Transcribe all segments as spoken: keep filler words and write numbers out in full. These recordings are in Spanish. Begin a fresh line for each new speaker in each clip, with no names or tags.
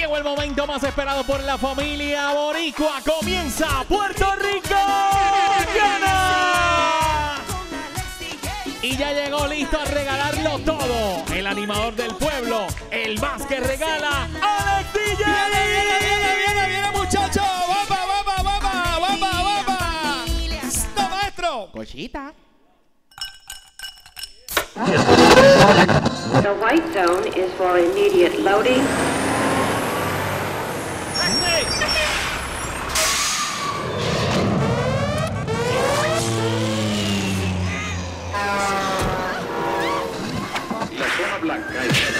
Llegó el momento más esperado por la familia boricua. Comienza Puerto Rico Gana. Y ya llegó listo a regalarlo todo. El animador del pueblo, el más que regala, Alex D J.
Viene, viene, viene, viene, viene, muchachos. Guapa, guapa, guapa, guapa, guapa. ¡Está, maestro!
Cochita.
The white zone is for immediate loading.
La zona blanca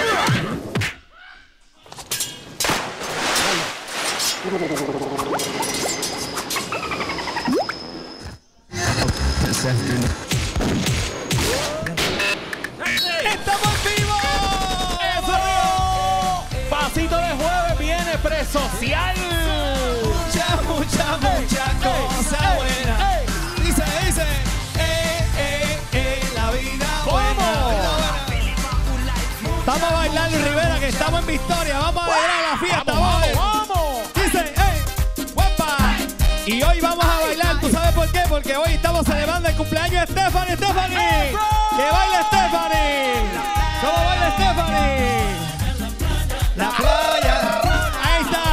¡Estamos vivos!
¡Eso! Pasito de jueves viene presocial.
Mucha, mucha, mucha cosa buena. Dice, dice. Eh, eh, eh, la vida buena. Vamos a bailar, Luis Rivera, que estamos en victoria. Vamos a bailar la fiesta.
Vamos,
Vamos,
vamos, vamos.
Dice, eh, guapa. Y hoy vamos a bailar. ¿Tú sabes por qué? Porque hoy estamos celebrando el cumpleaños de Stephanie. Stephanie. Que baile Stephanie. ¿Cómo baila Stephanie? La playa. Ahí está.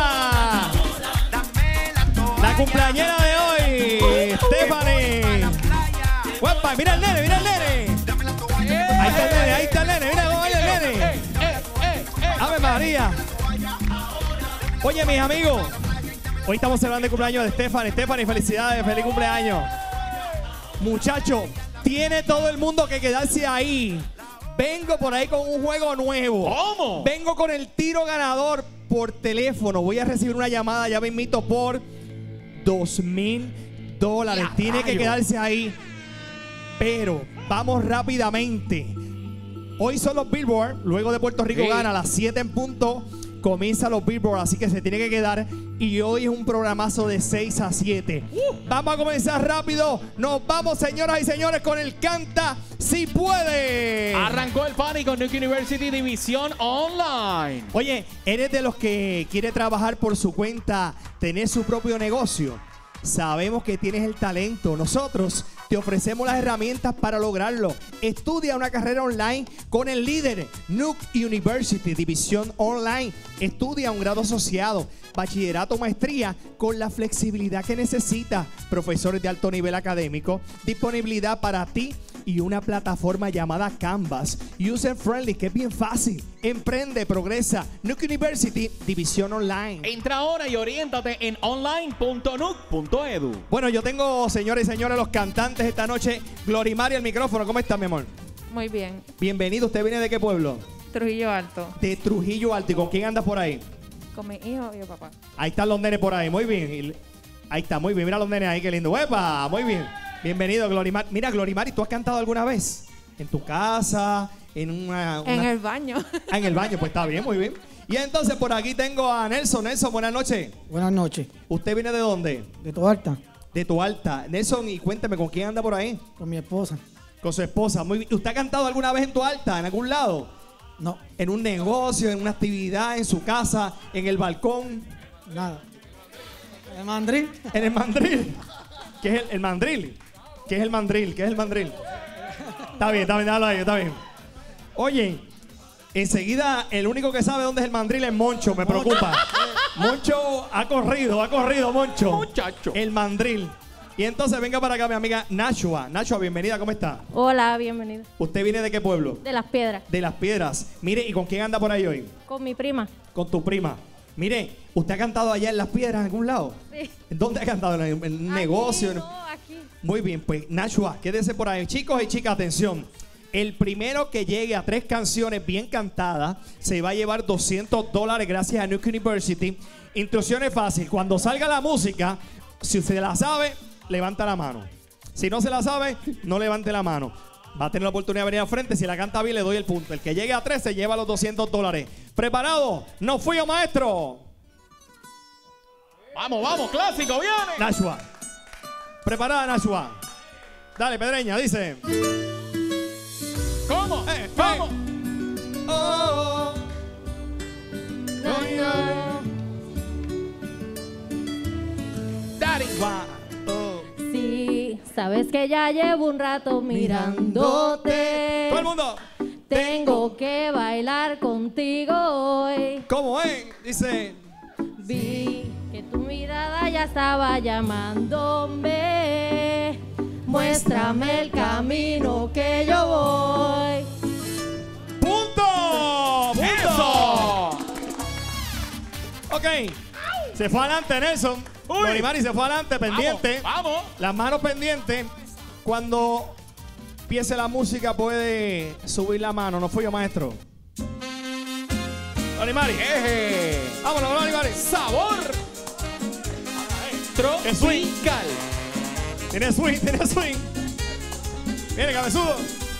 La cumpleañera de hoy, Stephanie. Guapa, mira el nene, mira el nene. Ahí está el nene, ahí está el nene. Mira cómo baila el nene. Ave María. Oye, mis amigos, hoy estamos celebrando el cumpleaños de Stephanie. Stephanie, felicidades, feliz cumpleaños. Muchachos, tiene todo el mundo que quedarse ahí. Vengo por ahí con un juego nuevo.
¿Cómo?
Vengo con el tiro ganador por teléfono. Voy a recibir una llamada, ya me invito, por dos mil dólares. Tiene que quedarse ahí. Pero vamos rápidamente. Hoy son los Billboard. Luego de Puerto Rico
Sí.
Gana a las siete en punto. Comienza los Billboard, así que se tiene que quedar. Y hoy es un programazo de seis a siete. Uh, vamos a comenzar rápido. Nos vamos, señoras y señores, con el Canta Si Puede.
Arrancó el pánico Nuke University División Online.
Oye, ¿eres de los que quiere trabajar por su cuenta, tener su propio negocio? Sabemos que tienes el talento. Nosotros te ofrecemos las herramientas para lograrlo. Estudia una carrera online con el líder Nuke University División Online. Estudia un grado asociado, bachillerato o maestría con la flexibilidad que necesitas. Profesores de alto nivel académico, disponibilidad para ti y una plataforma llamada Canvas. User friendly, que es bien fácil. Emprende, progresa. Nuke University División Online.
Entra ahora y oriéntate en online punto nuke punto edu.
Bueno, yo tengo, señores y señores, los cantantes esta noche. Glorimari, el micrófono. ¿Cómo está, mi amor?
Muy bien.
Bienvenido. ¿Usted viene de qué pueblo?
Trujillo Alto.
De Trujillo Alto. ¿Y con quién anda por ahí?
Con mi hijo y mi papá.
Ahí están los nenes por ahí. Muy bien. Y ahí está, muy bien. Mira los nenes ahí, qué lindo. ¡Epa! Muy bien. Bienvenido, Glorimari. Mira, Glorimari, ¿tú has cantado alguna vez? ¿En tu casa? ¿En una...? una...
En el baño.
Ah, en el baño. Pues está bien, muy bien. Y entonces por aquí tengo a Nelson. Nelson, buenas noches.
Buenas noches.
¿Usted viene de dónde?
De Toalta,
De tu alta. Nelson, y cuénteme, ¿con quién anda por ahí?
con mi esposa.
Con su esposa. Muy bien. ¿Usted ha cantado alguna vez en tu alta, en algún lado?
No,
¿En un negocio, en una actividad, en su casa, en el balcón,
nada. ¿El mandril?
en el mandril? ¿Qué es el, el mandril? ¿Qué es el mandril? ¿Qué es el mandril? Está bien, está bien, déjalo ahí, está bien. Oye, enseguida el único que sabe dónde es el mandril es Moncho, me preocupa. Moncho ha corrido, ha corrido Moncho.
Muchacho.
El mandril. Y entonces venga para acá mi amiga Nashua. Nashua, bienvenida, ¿cómo está?
Hola, bienvenido.
¿Usted viene de qué pueblo?
De Las Piedras.
De Las Piedras. Mire, ¿y con quién anda por ahí hoy?
Con mi prima.
Con tu prima. Mire, ¿usted ha cantado allá en Las Piedras en algún lado?
Sí.
¿En dónde ha cantado? ¿En un
Aquí,
negocio?
no, aquí.
Muy bien, pues Nashua, quédese por ahí. Chicos y chicas, atención. El primero que llegue a tres canciones bien cantadas se va a llevar doscientos dólares gracias a Nuke University. Instrucciones fácil. Cuando salga la música, si usted la sabe, levanta la mano. Si no se la sabe, no levante la mano. Va a tener la oportunidad de venir al frente. Si la canta bien, le doy el punto. El que llegue a tres se lleva los doscientos dólares. ¿Preparado? ¡No fui yo, maestro!
Vamos, vamos, clásico, viene.
Nashua. Preparada, Nashua. Dale, Pedreña, dice.
¿Cómo?
Eh,
¿Cómo?
Oh,
No, no.
Guau, oh.
Sí, sabes que ya llevo un rato mirándote.
Todo el mundo.
Tengo que bailar contigo hoy.
¿Cómo es? Dice.
Vi que tu mirada ya estaba llamándome. Muéstrame el camino que yo voy.
¡Punto! ¡Punto!
¡Eso!
Ok. Se fue adelante Nelson.
Uy.
Lorimari se fue adelante, pendiente.
Vamos, vamos.
Las manos pendientes. Cuando empiece la música puede subir la mano. ¿No fui yo, maestro? Lorimari.
Eje.
Vámonos, Lorimari.
Sabor.
¡Qué swing!
Tropical.
Tiene swing, tiene swing. Viene, cabezudo.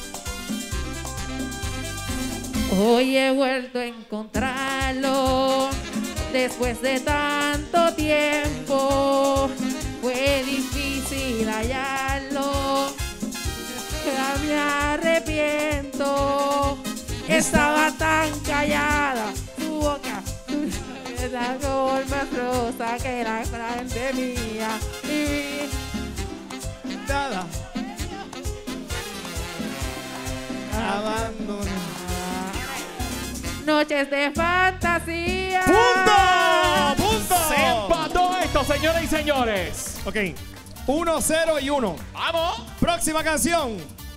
Hoy he vuelto a encontrarlo después de tanto tiempo. Fue difícil hallarlo, ya me arrepiento. Estaba tan callada su boca, esa color más rosa que la frente mía. Y
Nada. Abandona.
noches de fantasía.
¡Punto! ¡Punto!
Se empató esto, señoras y señores.
Ok. uno, cero y uno.
Vamos.
Próxima canción.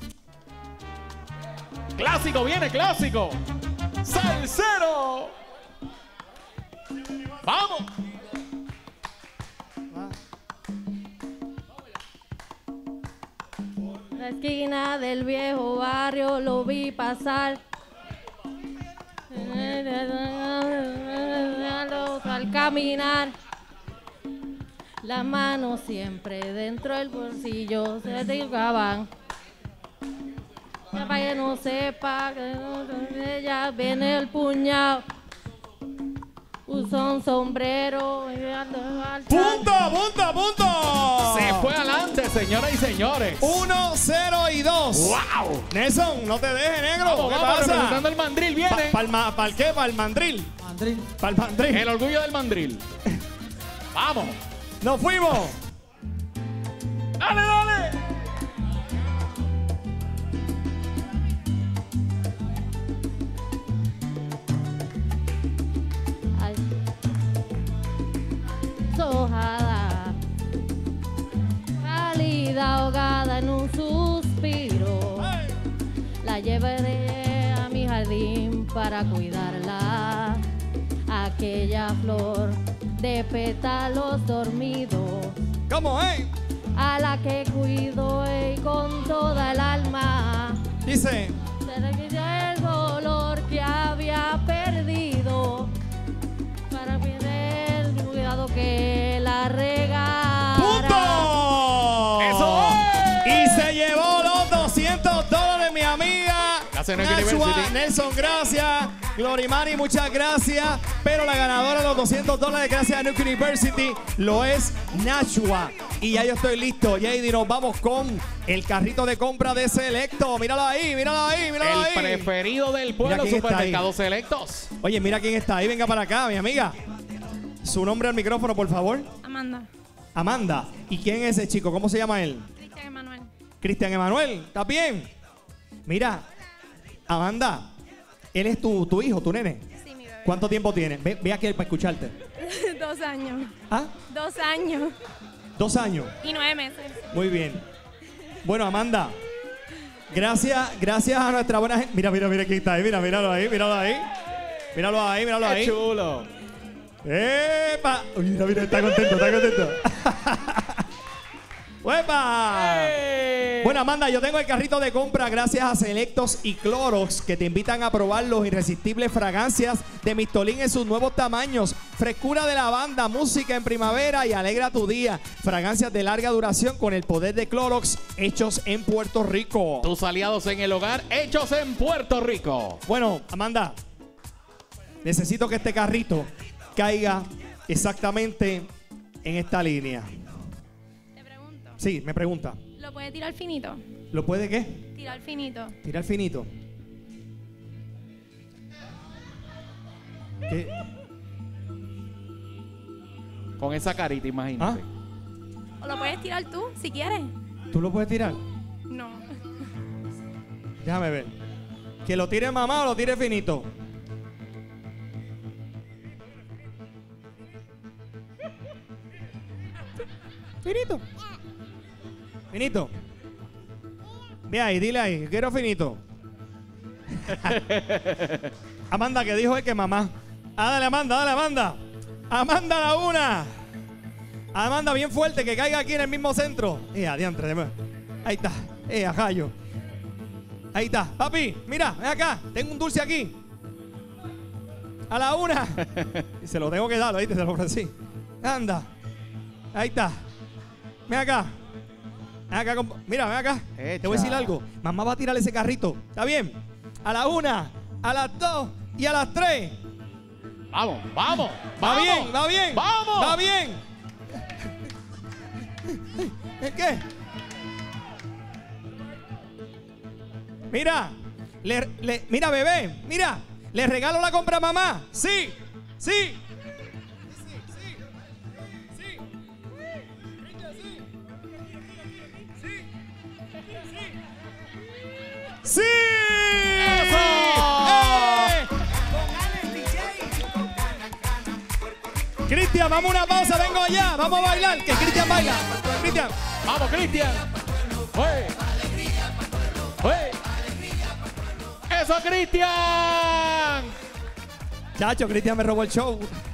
Clásico, viene clásico. Salsero. Vamos.
La esquina del viejo barrio lo vi pasar. Al caminar, las manos siempre dentro del bolsillo se dibujaban. Para que no sepa que ya viene el puñado. Usó un sombrero.
¡Punto, punto, punto!
Se fue adelante, señoras y señores.
uno, cero y dos.
¡Wow!
Nelson, no te dejes, negro.
Vamos,
¿Qué
vamos,
pasa?
representando el mandril, viene.
¿Para pa, el qué? ¿Para el mandril?
Mandril.
¿Para el mandril?
El orgullo del mandril. Vamos.
¡Nos fuimos!
¡Dale, dale!
Ay. Sojada, cálida, ahogada en un suspiro. La llevaré a mi jardín para cuidarla. Aquella flor de pétalos dormidos,
¿Cómo, eh?
a la que cuido y con toda el alma.
Dice.
Se le quitó el dolor que había perdido para perder el cuidado que la regara.
¡Punto!
¡Eso es!
Y se llevó los doscientos dólares, mi amiga.
Gracias, Nuke
Nashua.
University.
Nelson, gracias. Glorimari, muchas gracias. Pero la ganadora de los doscientos dólares, gracias a Nuke University, lo es Nashua. Y ya yo estoy listo. Jady, nos vamos con el carrito de compra de Selecto. Míralo ahí, míralo ahí, míralo
El
ahí.
preferido del pueblo,
Mira quién está
Supermercados Selectos.
Oye, mira quién está ahí. Venga para acá, mi amiga. Su nombre al micrófono, por favor.
Amanda.
Amanda. ¿Y quién es ese chico? ¿Cómo se llama él?
Cristian Emanuel.
Cristian Emanuel. ¿Estás bien? Mira, Amanda, él es tu, tu hijo, tu nene.
Sí, mi bebé.
¿Cuánto tiempo tiene? Ve, ve aquí para escucharte.
Dos años.
¿Ah?
Dos años.
Dos años.
Y nueve meses.
Muy bien. Bueno, Amanda, gracias, gracias a nuestra buena gente. Mira, mira, mira quién está ahí. Mira, míralo ahí, míralo ahí. Míralo ahí, míralo
¡Qué
ahí.
chulo!
¡Epa! Uy, mira, mira, está contento, está contento. ¡Uepa!
¡Ey!
Bueno, Amanda, yo tengo el carrito de compra gracias a Selectos y Clorox que te invitan a probar los irresistibles fragancias de Mistolín en sus nuevos tamaños. Frescura de lavanda, música en primavera y alegra tu día. Fragancias de larga duración con el poder de Clorox hechos en Puerto Rico.
Tus aliados en el hogar, hechos en Puerto Rico.
Bueno, Amanda, necesito que este carrito caiga exactamente en esta línea.
Te pregunto.
Sí, me pregunta.
¿Lo puede tirar finito?
¿Lo puede qué?
Tirar finito.
Tirar finito. ¿Qué?
Con esa carita, imagínate.
¿Ah?
O lo puedes tirar tú, si quieres.
¿Tú lo puedes tirar?
No.
Déjame ver. ¿Que lo tire mamá o lo tire finito? Finito. Finito. Ve ahí, dile ahí. Quiero finito. Amanda, que dijo él que mamá. Ah, dale, Amanda, dale, Amanda. Amanda, la una. Amanda, bien fuerte, que caiga aquí en el mismo centro. Eh, adiantre, de nuevo. Ahí está. Eh, ajallo. Ahí está. Papi, mira, ven acá. Tengo un dulce aquí. A la una. Y se lo tengo que dar, ¿oíste? Se lo ofrecí. Anda. Ahí está. Ven acá. Ven acá. comp- Mira, ven acá.
Echa.
Te voy a decir algo. Mamá va a tirar ese carrito. ¿Está bien? A la una, a las dos y a las tres.
Vamos, vamos.
Va
vamos,
bien, va bien.
Vamos.
Va bien. ¿Es qué? Mira, le, le- mira, bebé, mira, le regalo la compra a mamá. Sí, sí. ¡Sí!
¡Eso!
¡Eh! Cristian, vamos a una pausa, vengo allá, vamos a bailar, que Cristian baila. Cristian.
Vamos, Cristian. ¡Oye! ¡Oye! ¡Eso, Cristian!
Chacho, Cristian me robó el show.